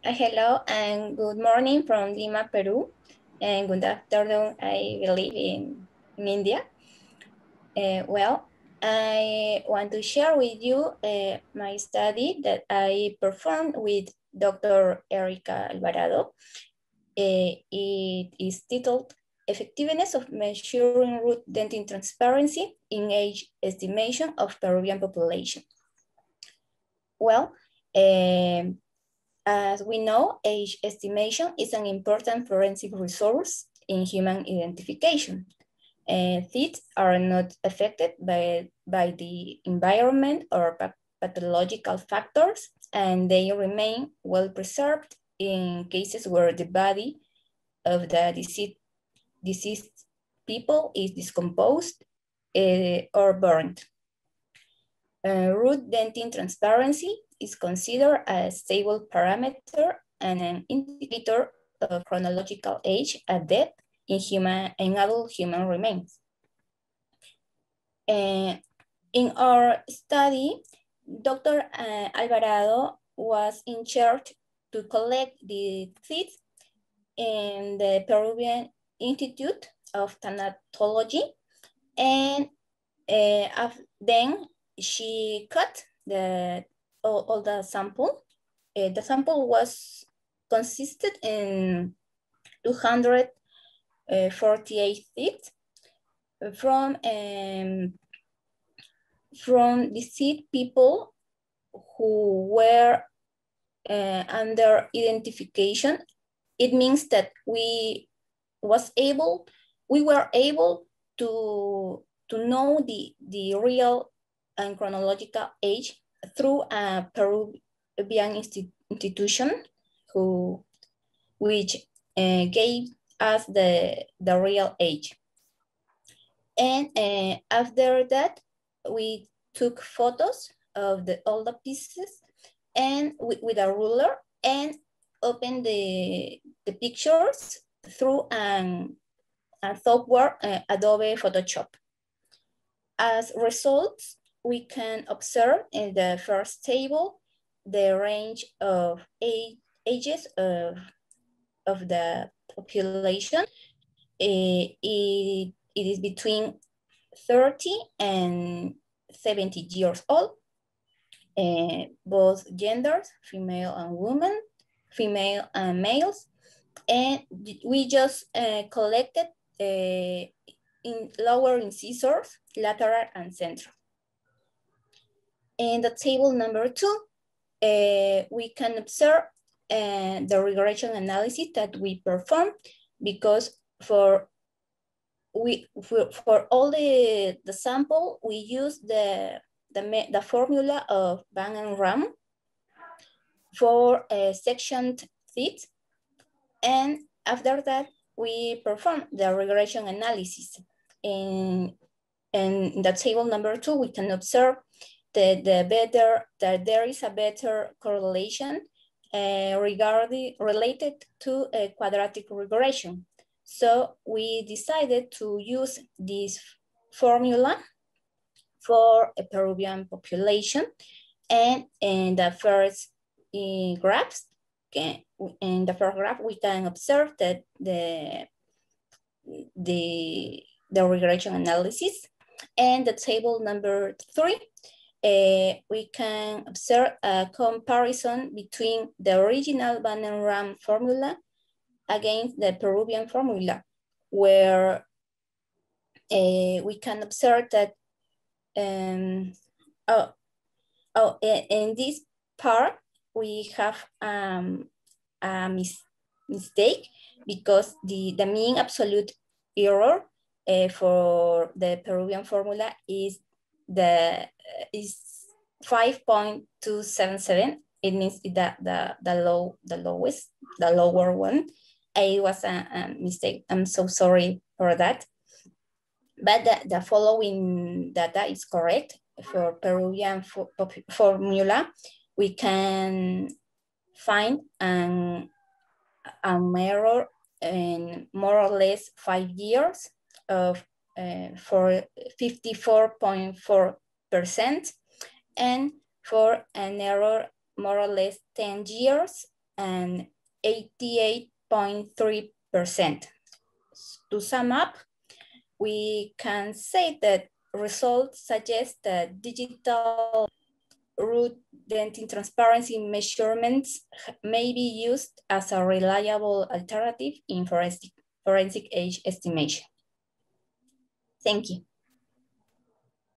Hello and good morning from Lima, Peru, and good afternoon, I believe, in India. Well, I want to share with you my study that I performed with Dr. Erica Alvarado. It is titled Effectiveness of Measuring Root Dentin Transparency in Age Estimation of Peruvian Population. Well, as we know, age estimation is an important forensic resource in human identification. Teeth are not affected by the environment or pathological factors, and they remain well preserved in cases where the body of the deceased people is decomposed or burned. Root dentin transparency is considered a stable parameter and an indicator of chronological age at death in adult human remains. In our study, Dr. Alvarado was in charge to collect the teeth in the Peruvian Institute of Thanatology, and then she cut all the sample. The sample was consisted in 248 teeth from deceased people who were under identification. It means that we were able to know the real and chronological age through a Peruvian institution which gave us the real age. And after that, we took photos of all the pieces and with a ruler and opened the pictures through a software, Adobe Photoshop. As results, we can observe in the first table the range of ages of the population. It is between 30 and 70 years old, both genders, female and women, female and males. And we just collected in lower incisors, lateral and central. In the table number 2, we can observe the regression analysis that we performed, because for all the sample, we use the formula of Van and Ram for sectioned teeth. And after that, we perform the regression analysis. In the table number 2, we can observe that there is a better correlation related to a quadratic regression. So we decided to use this formula for a Peruvian population. And in the first graphs, in the first graph, we can observe that the regression analysis. And the table number 3, we can observe a comparison between the original Van and Ram formula against the Peruvian formula, where we can observe that in this part, we have a mistake, because the mean absolute error for the Peruvian formula is 5.277. It means the lower one. It was a mistake. I'm so sorry for that. But the following data is correct. For Peruvian formula, we can find an error in more or less 5 years of for 54.4%, and for an error more or less 10 years and 88.3%. To sum up, we can say that results suggest that digital root dentin transparency measurements may be used as a reliable alternative in forensic age estimation. Thank you.